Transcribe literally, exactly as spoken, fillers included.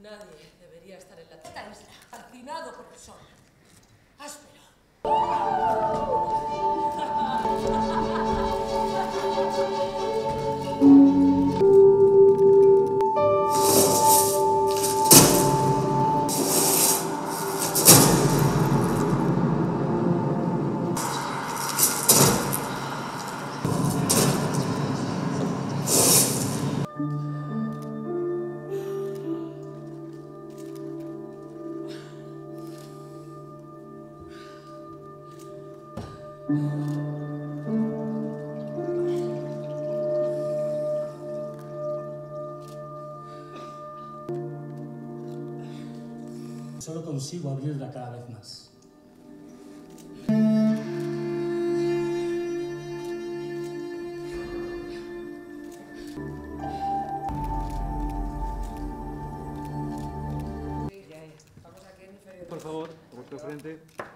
Nadie debería estar en la esta isla, calcinado por el sol. Áspero. Solo consigo abrirla cada vez más. Por favor, a vuestro frente.